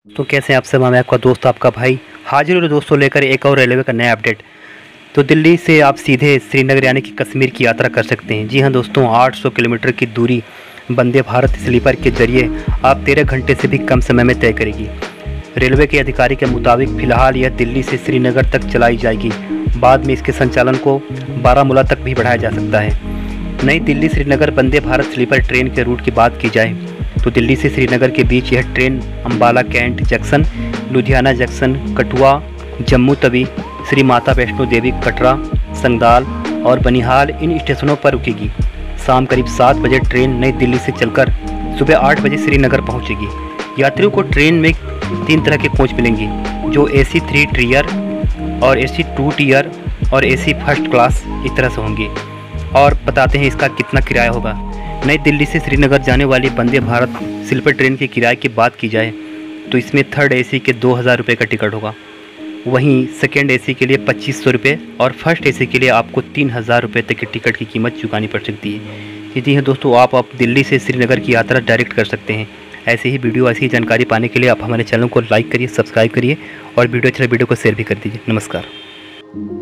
तो कैसे हैं आप सब। मैं आपका दोस्त आपका भाई हाजिर हूँ दोस्तों लेकर एक और रेलवे का नया अपडेट। तो दिल्ली से आप सीधे श्रीनगर यानी कि कश्मीर की यात्रा कर सकते हैं। जी हाँ दोस्तों, 800 किलोमीटर की दूरी वंदे भारत स्लीपर के जरिए आप 13 घंटे से भी कम समय में तय करेगी। रेलवे के अधिकारी के मुताबिक फ़िलहाल यह दिल्ली से श्रीनगर तक चलाई जाएगी। बाद में इसके संचालन को बारामूला तक भी बढ़ाया जा सकता है। नई दिल्ली श्रीनगर वंदे भारत स्लीपर ट्रेन के रूट की बात की जाए तो दिल्ली से श्रीनगर के बीच यह train Ambala Cantt junction, Ludhiana junction, Kathua, Jammu Tawi, Shri Mata Vaishno Devi Katra, संगदाल और बनिहाल इन स्टेशनों पर रुकेगी। शाम करीब 7 बजे ट्रेन नई दिल्ली से चलकर सुबह 8 बजे श्रीनगर पहुंचेगी। यात्रियों को ट्रेन में 3 तरह के कोच मिलेंगी, जो AC 3 टियर और AC 2 टियर और AC फर्स्ट क्लास इस तरह से होंगे। और बताते हैं इसका कितना किराया होगा। नई दिल्ली से श्रीनगर जाने वाली वंदे भारत स्लीपर ट्रेन के किराए की बात की जाए तो इसमें थर्ड AC के 2000 रुपये का टिकट होगा। वहीं सेकेंड AC के लिए 2500 रुपये और फर्स्ट AC के लिए आपको 3000 रुपये तक की टिकट की कीमत चुकानी पड़ सकती है। जी हाँ दोस्तों, आप दिल्ली से श्रीनगर की यात्रा डायरेक्ट कर सकते हैं। ऐसे ही वीडियो, ऐसी जानकारी पाने के लिए आप हमारे चैनल को लाइक करिए, सब्सक्राइब करिए और वीडियो को शेयर भी कर दीजिए। नमस्कार।